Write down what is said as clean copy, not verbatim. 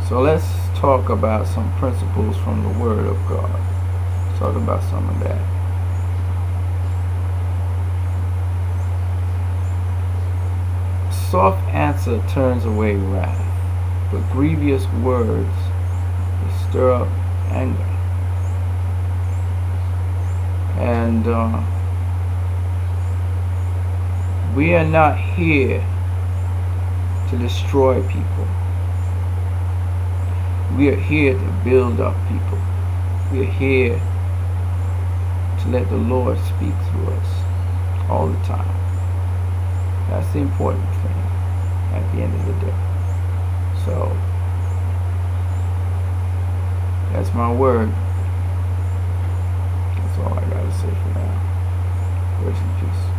So let's talk about some principles from the Word of God. Let's talk about some of that. Soft answer turns away wrath, but grievous words stir up anger. And we are not here to destroy people. We are here to build up people. We are here to let the Lord speak through us all the time. That's the important thing at the end of the day. So, that's my word. That's all I gotta say for now. Grace and peace.